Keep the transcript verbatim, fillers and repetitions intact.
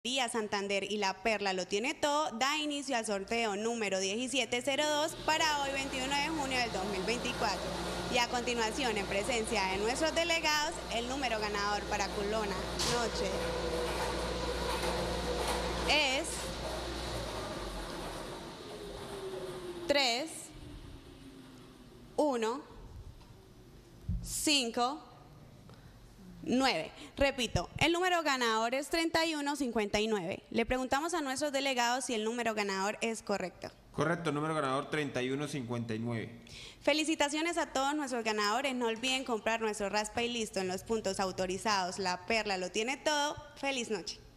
Lotería Santander y La Perla lo tiene todo, da inicio al sorteo número diecisiete cero dos para hoy veintiuno de junio del dos mil veinticuatro. Y a continuación, en presencia de nuestros delegados, el número ganador para Culona Noche es tres, uno, cinco, nueve. Repito, el número ganador es treinta y uno cincuenta y nueve. Le preguntamos a nuestros delegados si el número ganador es correcto. Correcto, número ganador treinta y uno cincuenta y nueve. Felicitaciones a todos nuestros ganadores. No olviden comprar nuestro raspa y listo en los puntos autorizados. La Perla lo tiene todo. Feliz noche.